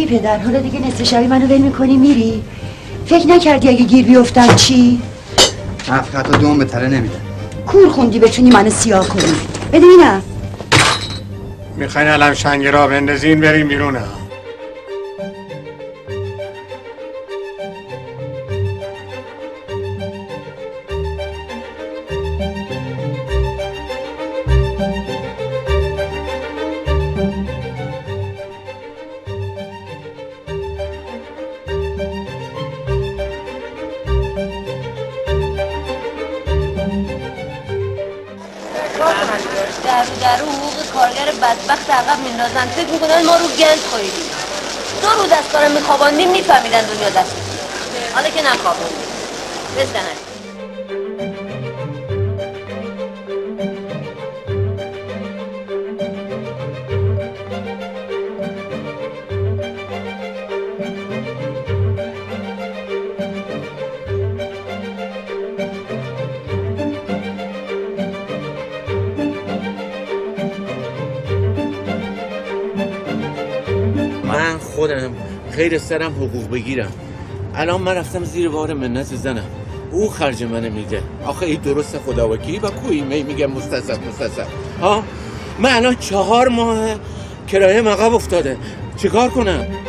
چی پدر؟ حالا دیگه نصف شبی منو ول میکنی میری؟ فکر نکردی اگه گیر بیفتم چی؟ حرف حتی دوم به تره نمیده. کور خوندی بتونی منو سیاه کنی. بده ببینم. میخواین الان شنگ را بندازین بریم بیرون ها. در حقوق کارگر بدبخت عقب میندازن. فکر میکنن ما رو گند خواهیدیم. 2 روز از کارم میخواباندیم میفهمیدن دنیا دست. حالا که نخواباندیم بزنن. خودم غیر سرم حقوق بگیرم. الان من رفتم زیر بار منت زنم، او خرج منه میده. آخه این درست خداوکیلی و کوی میگم مستصف ها. من الان 4 ماه کرایه عقب افتاده، چیکار کنم؟